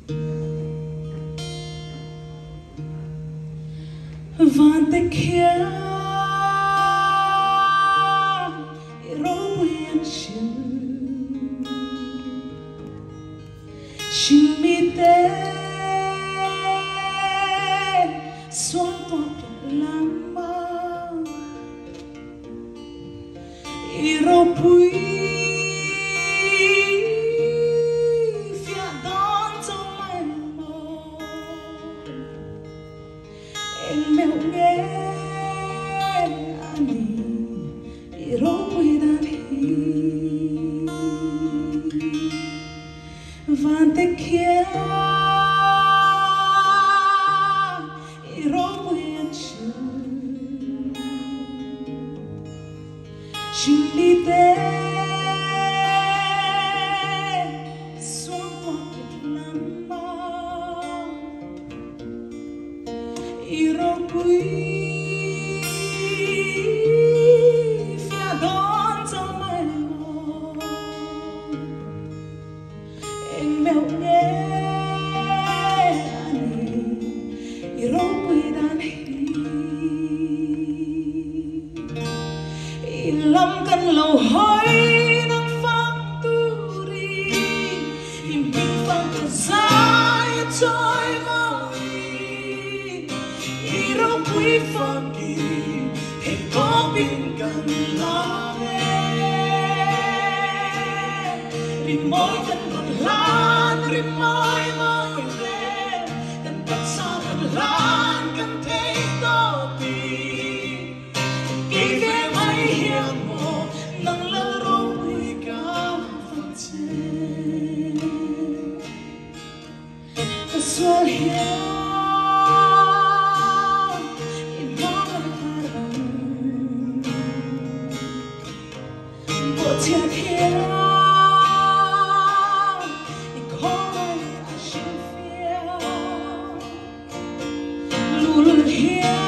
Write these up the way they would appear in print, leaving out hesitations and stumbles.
Vante kia irobuyan shin mi te suanto lama iropui fiadon trong mai mò em mèo nghe ani iropui dani vante kia irobuyan Shimite suonto lama iropui fiadon trong mai mò em mèo nghe ani iropui dani ilam kan lâu hối nang factory imbing phang ka sai choi maui iropui faki he kopin kan lame rimoy kan lan rimoy moy le kan patsa kan lan kan take topi give my hiang mo nang laro ikaw fantin aswal hiang Tiệt hiang đi coi asin phía lùn hiang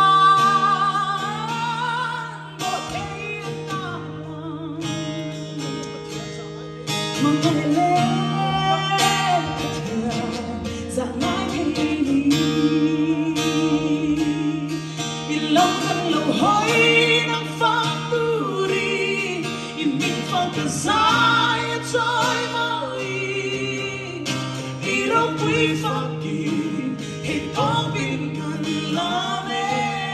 bộ thấy ta mong người lên dạng nói thấy đi lòng thân lâu hối nắng phang Kazaya toy maui iropui faki he kopin kan lame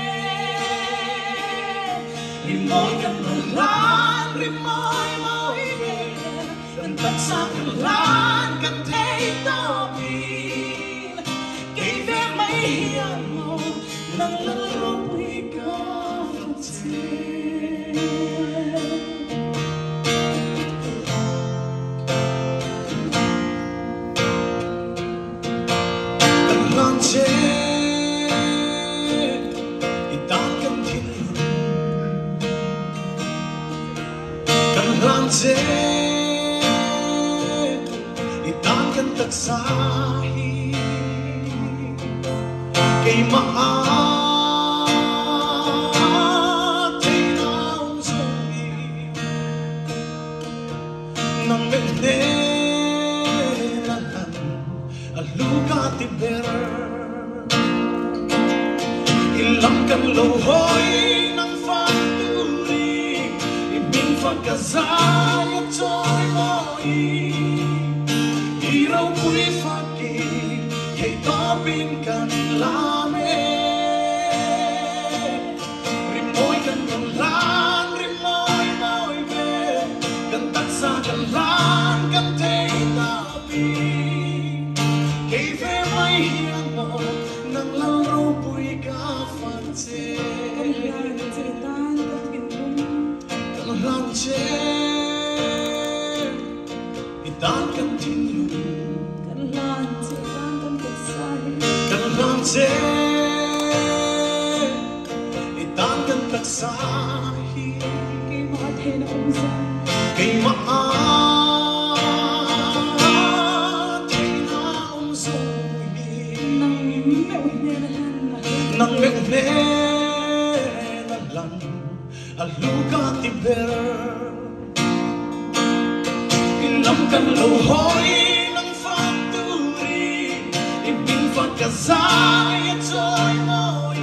rimoy kan lan rimoy maui kan patsa kan lan kan take topin kay ve may hiyan mo nang laropui ka Lanche itan kan taksahi kay maatay na usagi nang menelan aluka tiber ilang kan lohoy Kazaya toy moi iropui faki hey topin kan lame rimoy kan lan rimoy moy be kan taksa kan lan kan tay tapi kay fe mai hiang mo nang laropui ka fante Lanche itan kan tinlu kan lanche itan kan taksai kan lanche itan kan taksai kay maathe na umsa kay maathe na umsa nang meune aluka tiber ilam kan lohoy ng factory cả dài trôi ngồi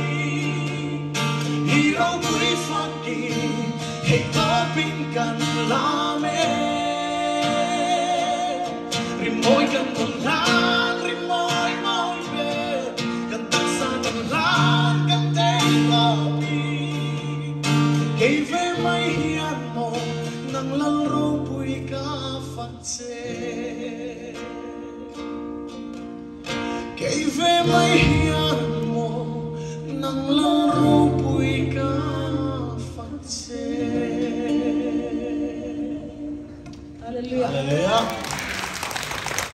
hero quý phát đi hãy có bình cần la mê rim môi cần còn lang rim môi môi về cần tất xa cần lang cần thế ngọc kể về mây hiền mộ nắng lăng rô bụi ca phát xê kể về mây hiền mộ nắng lăng rô bụi ca phát xê. Hallelujah.